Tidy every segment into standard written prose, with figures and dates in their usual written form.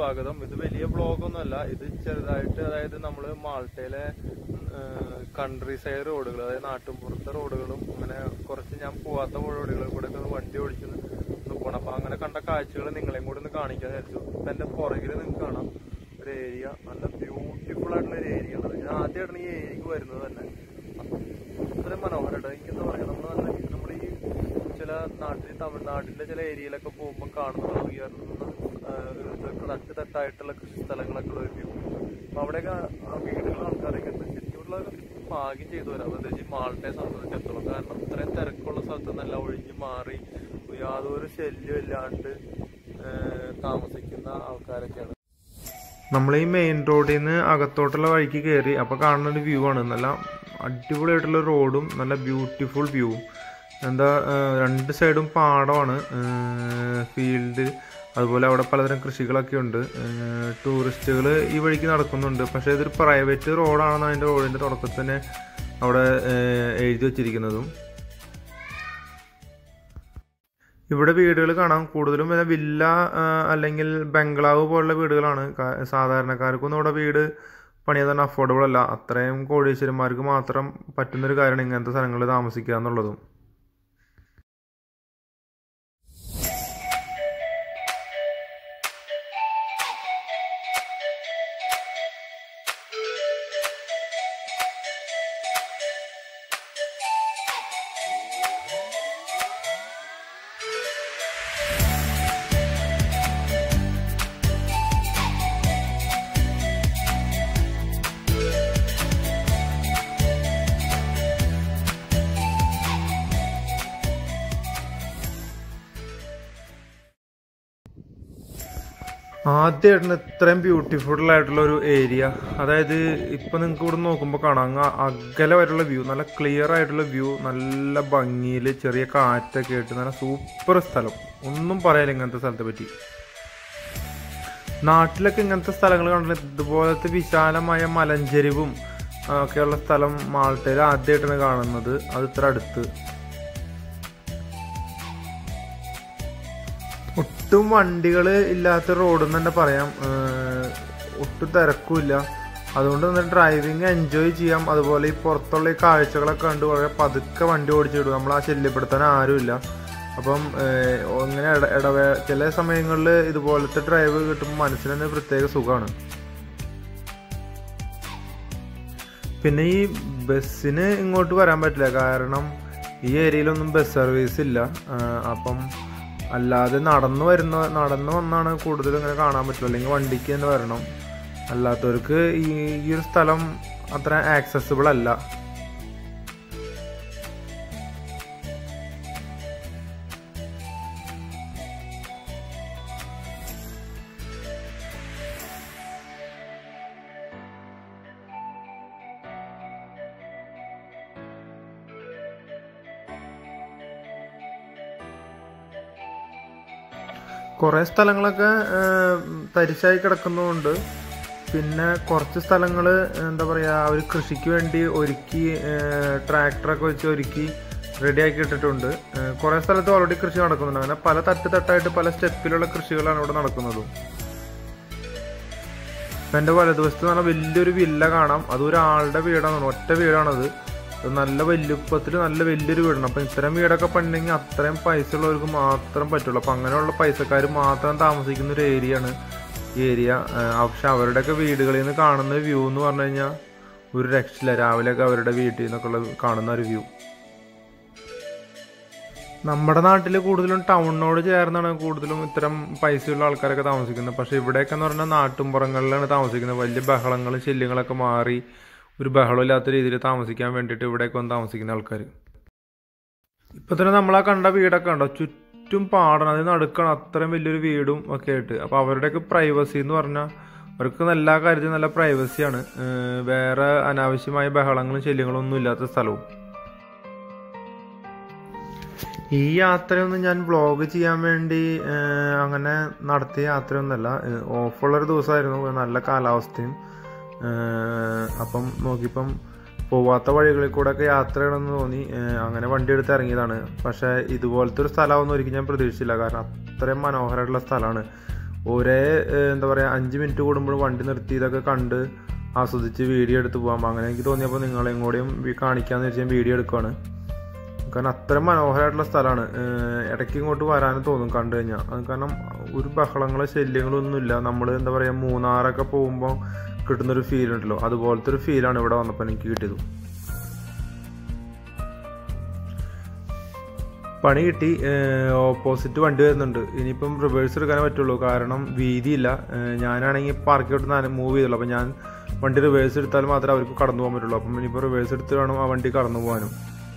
സ്വാഗതം. ഇത് വലിയ വ്ളോഗൊന്നുമല്ല, ഇത് ചെറുതായിട്ട്, അതായത് നമ്മൾ മാൾട്ടയിലെ കൺട്രി സൈഡ് റോഡുകൾ, അതായത് നാട്ടുമ്പുറത്തെ റോഡുകളും അങ്ങനെ കുറച്ച് ഞാൻ പോവാത്ത റോഡുകൾ കൂടെ ഒക്കെ വണ്ടി ഓടിച്ച് പോകണം. അപ്പൊ അങ്ങനെ കണ്ട കാഴ്ചകൾ നിങ്ങളെയും കൂടെ ഒന്ന് കാണിക്കാൻ വിചാരിച്ചു. ഇപ്പൊ എന്റെ പുറകിൽ നിങ്ങൾക്ക് കാണാം ഒരു ഏരിയ, നല്ല ബ്യൂട്ടിഫുൾ ആയിട്ടുള്ള ഒരു ഏരിയ ആണ്. ഞാൻ ആദ്യമായിട്ടാണ് ഈ ഏരിയക്ക് വരുന്നത് തന്നെ. അത്രയും മനോഹരമായിട്ട് എനിക്കെന്താ പറയാ, നമ്മൾ ഈ ചില തമിഴ്നാട്ടിന്റെ ചില ഏരിയയിലൊക്കെ പോകുമ്പോൾ കാണുന്ന ഉയർന്ന തട്ടായിട്ടുള്ള കൃഷി സ്ഥലങ്ങളൊക്കെ ഉള്ള ഒരു വ്യൂ. അപ്പൊ അവിടെയൊക്കെ വീടുകൾ ആൾക്കാരൊക്കെ ശരിക്കുള്ള ഭാഗ്യം ചെയ്തു വരാം, പ്രത്യേകിച്ച് മാൾട്ടയെ സംബന്ധിച്ചിടത്തോളം. കാരണം ഇത്രയും തിരക്കുള്ള സ്ഥലത്ത് നിന്നല്ല ഒഴിഞ്ഞു മാറി യാതൊരു ശല്യം ഇല്ലാണ്ട് താമസിക്കുന്ന ആൾക്കാരൊക്കെയാണ്. നമ്മൾ ഈ മെയിൻ റോഡിൽ നിന്ന് അകത്തോട്ടുള്ള വഴിക്ക് കയറി അപ്പോൾ കാണുന്ന ഒരു വ്യൂ ആണ്. നല്ല അടിപൊളിയായിട്ടുള്ള റോഡും നല്ല ബ്യൂട്ടിഫുൾ വ്യൂവും. എന്താ, രണ്ട് സൈഡും പാടമാണ്, ഫീൽഡ്, അതുപോലെ അവിടെ പലതരം കൃഷികളൊക്കെ ഉണ്ട്. ടൂറിസ്റ്റുകൾ ഈ വഴിക്ക് നടക്കുന്നുണ്ട്. പക്ഷേ ഇതൊരു പ്രൈവറ്റ് റോഡാണെന്ന് അതിൻ്റെ റോഡിൻ്റെ തുടക്കത്തിൽ തന്നെ അവിടെ എഴുതി വച്ചിരിക്കുന്നതും. ഇവിടെ വീടുകൾ കാണാം, കൂടുതലും വില്ല അല്ലെങ്കിൽ ബംഗ്ലാവ് പോലുള്ള വീടുകളാണ്. സാധാരണക്കാർക്കൊന്നും ഇവിടെ വീട് പണിയാൻ തന്നെ അഫോർഡബിൾ അല്ല. അത്രയും കോടീശ്വരന്മാർക്ക് മാത്രം പറ്റുന്നൊരു കാര്യമാണ് ഇങ്ങനത്തെ സ്ഥലങ്ങളിൽ താമസിക്കുക എന്നുള്ളതും. ആദ്യമായിട്ടാണ് ഇത്രയും ബ്യൂട്ടിഫുൾ ആയിട്ടുള്ള ഒരു ഏരിയ. അതായത് ഇപ്പം നിങ്ങൾക്ക് ഇവിടെ നോക്കുമ്പോൾ കാണാം അകലെ വരെയുള്ള വ്യൂ, നല്ല ക്ലിയർ ആയിട്ടുള്ള വ്യൂ, നല്ല ഭംഗിയിൽ ചെറിയ കാറ്റൊക്കെ ആയിട്ട് നല്ല സൂപ്പർ സ്ഥലം. ഒന്നും പറയാനില്ല ഇങ്ങനത്തെ സ്ഥലത്തെ പറ്റി. നാട്ടിലൊക്കെ ഇങ്ങനത്തെ സ്ഥലങ്ങൾ കണ്ടിട്ട് ഇതുപോലത്തെ വിശാലമായ മലഞ്ചെരിവും ഒക്കെയുള്ള സ്ഥലം മാൾട്ടയിൽ ആദ്യമായിട്ടാണ് കാണുന്നത്. അത് ഇത്ര അടുത്ത്. ഒട്ടും വണ്ടികൾ ഇല്ലാത്ത റോഡെന്ന് തന്നെ പറയാം. ഒട്ടും തിരക്കുമില്ല. അതുകൊണ്ട് തന്നെ ഡ്രൈവിങ് എൻജോയ് ചെയ്യാം. അതുപോലെ ഈ പുറത്തുള്ള ഈ കാഴ്ചകളൊക്കെ കണ്ട് വളരെ പതുക്കെ വണ്ടി ഓടിച്ചിടും. നമ്മൾ ആ ശല്യപ്പെടുത്താൻ ആരുമില്ല. അപ്പം ഇങ്ങനെ ചില സമയങ്ങളിൽ ഇതുപോലത്തെ ഡ്രൈവ് കിട്ടുമ്പോൾ മനസ്സിന് തന്നെ പ്രത്യേക സുഖമാണ്. പിന്നെ ഈ ബസ്സിന് ഇങ്ങോട്ട് വരാൻ പറ്റില്ല, കാരണം ഈ ഏരിയയിലൊന്നും ബസ് സർവീസ് ഇല്ല. അപ്പം അല്ലാതെ നടന്നു വന്നാണ് കൂടുതലും ഇങ്ങനെ കാണാൻ പറ്റുള്ളൂ, അല്ലെങ്കിൽ വണ്ടിക്ക് തന്നെ വരണം. അല്ലാത്തവർക്ക് ഈ ഒരു സ്ഥലം അത്ര ആക്സസിബിൾ അല്ല. കുറേ സ്ഥലങ്ങളൊക്കെ തരിശായി കിടക്കുന്നതുകൊണ്ട്, പിന്നെ കുറച്ച് സ്ഥലങ്ങൾ എന്താ പറയുക, അവർ കൃഷിക്ക് വേണ്ടി ഒരുക്കി ട്രാക്ടറൊക്കെ വെച്ച് ഒരുക്കി റെഡിയാക്കി ഇട്ടിട്ടുണ്ട്. കുറേ സ്ഥലത്ത് ഓൾറെഡി കൃഷി നടക്കുന്നുണ്ട്. അങ്ങനെ പല തട്ടായിട്ട് പല സ്റ്റെപ്പിലുള്ള കൃഷികളാണ് ഇവിടെ നടക്കുന്നതും. ഇപ്പം എൻ്റെ വലതുവശത്ത് നല്ല വലിയൊരു വില്ല കാണാം. അതൊരാളുടെ വീടാണ്, ഒറ്റ വീടാണത്. നല്ല വലുപ്പത്തിൽ നല്ല വലിയൊരു വീടാണ്. അപ്പം ഇത്തരം വീടൊക്കെ പണിയെങ്കിൽ അത്രയും പൈസ ഉള്ളവർക്ക് മാത്രം പറ്റുള്ളൂ. അപ്പം അങ്ങനെയുള്ള പൈസക്കാർ മാത്രം താമസിക്കുന്ന ഒരു ഏരിയയാണ് ഈ ഏരിയ. പക്ഷെ അവരുടെയൊക്കെ വീടുകളിൽ നിന്ന് കാണുന്ന വ്യൂ എന്ന് പറഞ്ഞു കഴിഞ്ഞാൽ ഒരു രക്ഷയില്ല. രാവിലെയൊക്കെ അവരുടെ വീട്ടിൽ നിന്നൊക്കെ കാണുന്ന ഒരു വ്യൂ. നമ്മുടെ നാട്ടിൽ കൂടുതലും ടൗണിനോട് ചേർന്നാണ് കൂടുതലും ഇത്തരം പൈസയുള്ള ആൾക്കാരൊക്കെ താമസിക്കുന്നത്. പക്ഷെ ഇവിടെയൊക്കെ എന്ന് പറഞ്ഞാൽ നാട്ടുമ്പുറങ്ങളിലാണ് താമസിക്കുന്നത്. വലിയ ബഹളങ്ങളും ശല്യങ്ങളൊക്കെ മാറി ഒരു ബഹളമില്ലാത്ത രീതിയിൽ താമസിക്കാൻ വേണ്ടിയിട്ട് ഇവിടേക്ക് വന്ന് താമസിക്കുന്ന ആൾക്കാർ. ഇപ്പം തന്നെ നമ്മളാ കണ്ട വീടൊക്കെ ഉണ്ടോ, ചുറ്റും പാടണം, അതിന് നടുക്കണം അത്രയും വലിയൊരു വീടും ഒക്കെ ആയിട്ട്. അപ്പോൾ അവരുടെയൊക്കെ പ്രൈവസി എന്ന് പറഞ്ഞാൽ അവർക്ക് എല്ലാ കാര്യത്തിലും നല്ല പ്രൈവസിയാണ്. വേറെ അനാവശ്യമായ ബഹളങ്ങളും ശല്യങ്ങളും ഒന്നും ഇല്ലാത്ത സ്ഥലവും. ഈ യാത്രയൊന്നും ഞാൻ വ്ളോഗ് ചെയ്യാൻ വേണ്ടി അങ്ങനെ നടത്തിയ യാത്രയൊന്നുമല്ല. ഓഫുള്ളൊരു ദിവസമായിരുന്നു, നല്ല കാലാവസ്ഥയും. അപ്പം നോക്കിയപ്പം പോവാത്ത വഴികളിൽ കൂടെ ഒക്കെ യാത്ര ചെയ്യണമെന്ന് തോന്നി. അങ്ങനെ വണ്ടി എടുത്ത് ഇറങ്ങിയതാണ്. പക്ഷേ ഇതുപോലത്തെ ഒരു സ്ഥലമാണെന്ന് ഒരിക്കലും ഞാൻ പ്രതീക്ഷിച്ചില്ല, കാരണം അത്രയും മനോഹരമായിട്ടുള്ള സ്ഥലമാണ്. ഒരേ എന്താ പറയുക 5 മിനിറ്റ് കൂടുമ്പോൾ വണ്ടി നിർത്തി ഇതൊക്കെ കണ്ട് ആസ്വദിച്ച് വീഡിയോ എടുത്ത് പോകാം. അങ്ങനെ എനിക്ക് തോന്നിയപ്പോൾ നിങ്ങളെയും കൂടെയും കാണിക്കാമെന്ന് വെച്ചാൽ വീഡിയോ എടുക്കുകയാണ്. കാരണം അത്ര മനോഹരമായിട്ടുള്ള സ്ഥലമാണ്. ഇടയ്ക്ക് ഇങ്ങോട്ട് വരാനും തോന്നും കണ്ടു കഴിഞ്ഞാൽ. കാരണം ഒരു ബഹളങ്ങളോ ശല്യങ്ങളൊന്നുമില്ല. നമ്മൾ എന്താ പറയുക മൂന്നാറൊക്കെ പോകുമ്പോൾ കിട്ടുന്നൊരു ഫീൽ ഉണ്ടല്ലോ, അതുപോലത്തെ ഒരു ഫീലാണ് ഇവിടെ വന്നപ്പോൾ എനിക്ക് കിട്ടിയത്. പണി കിട്ടി. ഓപ്പോസിറ്റ് വണ്ടി വരുന്നുണ്ട്. ഇനിയിപ്പം റിവേഴ്സ് എടുക്കാനേ പറ്റുള്ളൂ, കാരണം വീതിയില്ല. ഞാനാണെങ്കിൽ പാർക്കിലോട്ട് മൂവ് ചെയ്തുള്ളൂ. അപ്പം ഞാൻ വണ്ടി റിവേഴ്സ് എടുത്താൽ മാത്രമേ അവർക്ക് കടന്നു പോകാൻ പറ്റുള്ളൂ. അപ്പം ഇനിയിപ്പോൾ റിവേഴ്സ് എടുത്ത് വേണം ആ വണ്ടി കടന്നു പോകാനും.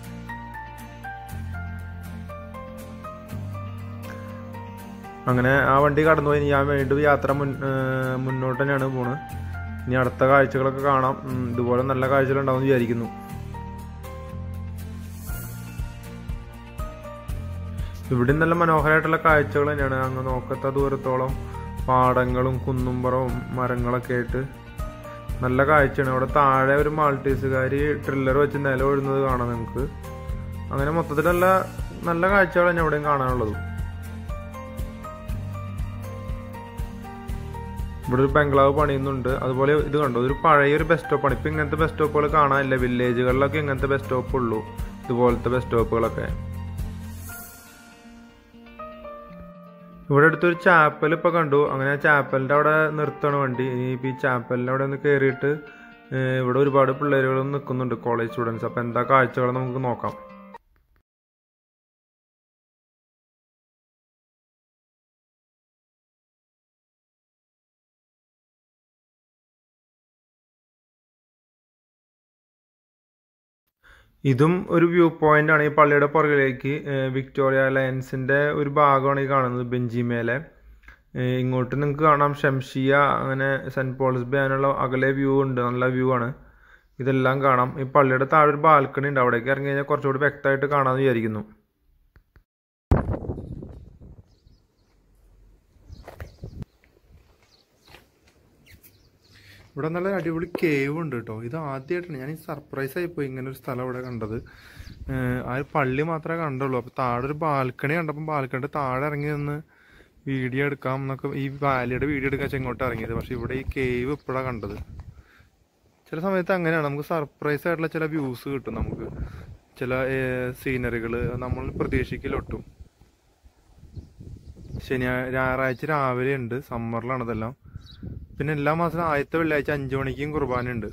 അങ്ങനെ ആ വണ്ടി കടന്നുപോയി. ഞാൻ വീണ്ടും യാത്ര മുന്നോട്ട് തന്നെയാണ് പോണത്. ഇനി അടുത്ത കാഴ്ചകളൊക്കെ കാണാം. ഇതുപോലെ നല്ല കാഴ്ചകളുണ്ടാവും വിചാരിക്കുന്നു. ഇവിടെ നല്ല മനോഹരമായിട്ടുള്ള കാഴ്ചകൾ തന്നെയാണ്. അങ്ങ് നോക്കത്ത ദൂരത്തോളം പാടങ്ങളും കുന്നുംപുറവും മരങ്ങളൊക്കെ ആയിട്ട് നല്ല കാഴ്ചയാണ്. അവിടെ താഴെ ഒരു മാൾട്ടീസുകാർ ട്രില്ലർ വെച്ച് നിലം ഒഴുന്നത് കാണാം നമുക്ക്. അങ്ങനെ മൊത്തത്തിൽ നല്ല കാഴ്ചകൾ തന്നെ എവിടെയും കാണാനുള്ളത്. ഇവിടെ ഒരു ബംഗ്ലാവ് പണിയുന്നുണ്ട്. അതുപോലെ ഇത് കണ്ടോ, ഇതൊരു പഴയൊരു ബസ് സ്റ്റോപ്പാണ്. ഇപ്പം ഇങ്ങനത്തെ ബസ് സ്റ്റോപ്പുകൾ കാണാനില്ല. വില്ലേജുകളിലൊക്കെ ഇങ്ങനത്തെ ബസ് സ്റ്റോപ്പ് ഉള്ളൂ, ഇതുപോലത്തെ ബസ് സ്റ്റോപ്പുകളൊക്കെ. ഇവിടെ അടുത്തൊരു ചാപ്പൽ ഇപ്പോൾ കണ്ടു. അങ്ങനെ ചാപ്പലിൻ്റെ അവിടെ നിർത്തണ വണ്ടി. ഇനിയിപ്പോൾ ഈ ചാപ്പലിൻ്റെ അവിടെ ഒന്ന് കയറിയിട്ട് ഇവിടെ ഒരുപാട് പിള്ളേരുകളും നിൽക്കുന്നുണ്ട്, കോളേജ് സ്റ്റുഡൻസ്. അപ്പോൾ എന്താ കാഴ്ചകൾ നമുക്ക് നോക്കാം. ഇതും ഒരു വ്യൂ പോയിന്റ് ആണ്. ഈ പള്ളിയുടെ പുറകിലേക്ക് വിക്ടോറിയ ലയൻസിൻ്റെ ഒരു ഭാഗമാണ് ഈ കാണുന്നത്, ബെഞ്ചിമേലെ. ഇങ്ങോട്ട് നിങ്ങൾക്ക് കാണാം ഷംഷിയ, അങ്ങനെ സെൻറ്റ് പോൾസ് ബേ, അതിനുള്ള അകലെ വ്യൂ ഉണ്ട്, നല്ല വ്യൂ ആണ്. ഇതെല്ലാം കാണാം. ഈ പള്ളിയുടെ താഴെ ഒരു ബാൽക്കണി ഉണ്ട്, അവിടേക്ക് ഇറങ്ങി കഴിഞ്ഞാൽ കുറച്ചുകൂടി വ്യക്തമായിട്ട് കാണാമെന്ന് വിചാരിക്കുന്നു. ഇവിടെ നല്ല അടിപൊളി കേവ് ഉണ്ട് കേട്ടോ. ഇത് ആദ്യമായിട്ടാണ് ഞാൻ സർപ്രൈസ് ആയിപ്പോയി ഇങ്ങനെ ഒരു സ്ഥലം ഇവിടെ കണ്ടത്. ആ ഒരു പള്ളി മാത്രമേ കണ്ടുള്ളൂ. അപ്പോൾ താഴെ ഒരു ബാൽക്കണി കണ്ടപ്പോൾ ബാൽക്കണിയുടെ താഴെ ഇറങ്ങി നിന്ന് വീഡിയോ എടുക്കാം എന്നൊക്കെ, ഈ വാലിയുടെ വീഡിയോ എടുക്കാൻ വെച്ചാൽ ഇങ്ങോട്ട് ഇറങ്ങിയത്. പക്ഷെ ഇവിടെ ഈ കേവ് ഇപ്പോഴാണ് കണ്ടത്. ചില സമയത്ത് അങ്ങനെയാണ്, നമുക്ക് സർപ്രൈസ് ആയിട്ടുള്ള ചില വ്യൂസ് കിട്ടും, നമുക്ക് ചില സീനറികൾ നമ്മൾ പ്രതീക്ഷിക്കലൊട്ടും. ഞായറാഴ്ച രാവിലെ ഉണ്ട്, സമ്മറിലാണ് ഇതെല്ലാം. പിന്നെ എല്ലാ മാസവും ആദ്യത്തെ വെള്ളിയാഴ്ച 5 മണിക്കും കുർബാന ഉണ്ട്.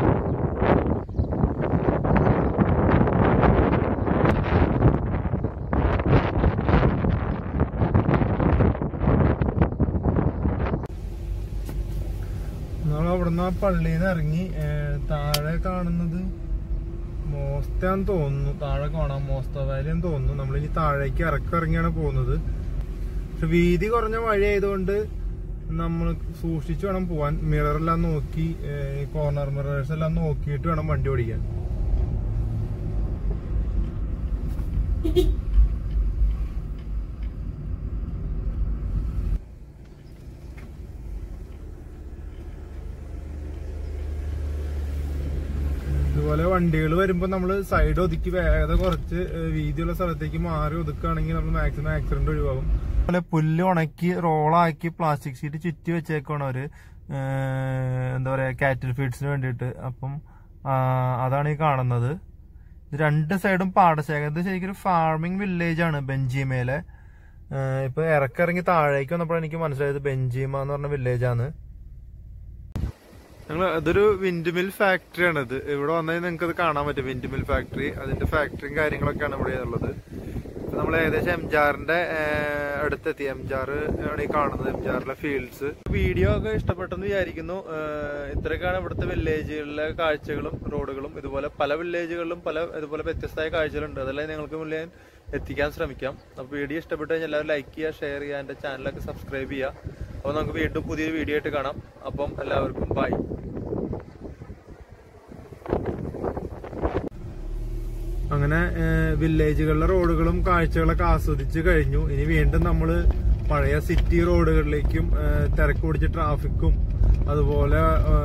നമ്മൾ അവിടുന്ന് ആ പള്ളിയിൽ നിന്ന് ഇറങ്ങി താഴെ കാണുന്നത് മോസ്താന്ന് തോന്നുന്നു. താഴെ കാണാം മോസ്ത വാലിയെന്ന് തോന്നുന്നു. നമ്മളിനി താഴേക്ക് ഇറങ്ങിയാണ് പോകുന്നത്. പക്ഷെ വീതി കുറഞ്ഞ വഴിയായതുകൊണ്ട് നമ്മൾ സൂക്ഷിച്ചു വേണം പോവാൻ. മിററെല്ലാം നോക്കി, കോർണർ മിറേഴ്സ് എല്ലാം നോക്കിയിട്ട് വേണം വണ്ടി ഓടിക്കാൻ. ഇതുപോലെ വണ്ടികൾ വരുമ്പോൾ നമ്മൾ സൈഡ് ഒതുക്കി വേഗത കുറച്ച് വീതിയുള്ള സ്ഥലത്തേക്ക് മാറി ഒതുക്കുകയാണെങ്കിൽ നമ്മൾ മാക്സിമം ആക്സിഡന്റ് ഒഴിവാകും. അതുപോലെ പുല്ല് ഉണക്കി റോളാക്കി പ്ലാസ്റ്റിക് ഷീറ്റ് ചുറ്റി വെച്ചേക്കാണ് അവര്, എന്താ പറയാ, കാറ്റിൽ ഫീഡ്സിന് വേണ്ടിയിട്ട്. അപ്പം അതാണ് ഈ കാണുന്നത്. ഇത് 2 സൈഡും പാടശേഖരം. ഇത് ശരിക്കും ഒരു ഫാർമിംഗ് വില്ലേജ് ആണ് ബെഞ്ചിമയിലെ. ഇപ്പൊ ഇറങ്ങി താഴേക്ക് വന്നപ്പോഴാണ് എനിക്ക് മനസ്സിലായത് ബെഞ്ചിമ എന്ന് പറഞ്ഞ വില്ലേജാണ്. ഇതൊരു വിൻഡ് മിൽ ഫാക്ടറി ആണ്. ഇത് ഇവിടെ വന്നാൽ നിങ്ങൾക്ക് അത് കാണാൻ പറ്റും, വിൻഡ് മിൽ ഫാക്ടറി. അതിന്റെ ഫാക്ടറിയും കാര്യങ്ങളൊക്കെയാണ് ഇവിടെ ഉള്ളത്. നമ്മൾ ഏകദേശം എംജാറിന്റെ അടുത്തെത്തി. എംജാർ ആണ് ഈ കാണുന്നത്, എംജാറിലെ ഫീൽഡ്സ്. വീഡിയോ ഒക്കെ ഇഷ്ടപ്പെട്ടെന്ന് വിചാരിക്കുന്നു. ഇത്രയൊക്കെയാണ് ഇവിടുത്തെ വില്ലേജുകളിലെ കാഴ്ചകളും റോഡുകളും. ഇതുപോലെ പല വില്ലേജുകളിലും ഇതുപോലെ വ്യത്യസ്തമായ കാഴ്ചകളുണ്ട്. അതെല്ലാം നിങ്ങൾക്ക് മുന്നിൽ എത്തിക്കാൻ ശ്രമിക്കാം. അപ്പോൾ വീഡിയോ ഇഷ്ടപ്പെട്ടു കഴിഞ്ഞാൽ എല്ലാവരും ലൈക്ക് ചെയ്യുക, ഷെയർ ചെയ്യുക, എൻ്റെ ചാനലൊക്കെ സബ്സ്ക്രൈബ് ചെയ്യുക. അപ്പോൾ നമുക്ക് വീണ്ടും പുതിയൊരു വീഡിയോ ആയിട്ട് കാണാം. അപ്പം എല്ലാവർക്കും ബൈ. അങ്ങനെ വില്ലേജുകളിലെ റോഡുകളും കാഴ്ചകളൊക്കെ ആസ്വദിച്ച് കഴിഞ്ഞു. ഇനി വീണ്ടും നമ്മൾ പഴയ സിറ്റി റോഡുകളിലേക്കും തിരക്ക് പിടിച്ച ട്രാഫിക്കും അതുപോലെ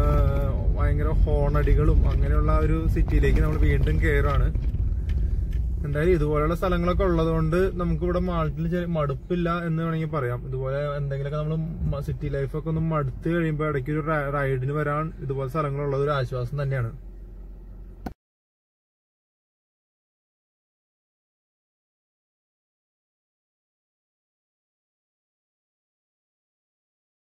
ഭയങ്കര ഹോണടികളും അങ്ങനെയുള്ള ഒരു സിറ്റിയിലേക്ക് നമ്മൾ വീണ്ടും കയറാണ്. എന്തായാലും ഇതുപോലെയുള്ള സ്ഥലങ്ങളൊക്കെ ഉള്ളതുകൊണ്ട് നമുക്ക് ഇവിടെ മാൾട്ടിൽ മടുപ്പില്ല എന്ന് വേണമെങ്കിൽ പറയാം. ഇതുപോലെ എന്തെങ്കിലുമൊക്കെ നമ്മൾ സിറ്റി ലൈഫൊക്കെ ഒന്ന് മടുത്ത് കഴിയുമ്പോൾ ഇടയ്ക്ക് ഒരു റൈഡിന് വരാൻ ഇതുപോലെ സ്ഥലങ്ങളുള്ളത് ഒരു ആശ്വാസം തന്നെയാണ്.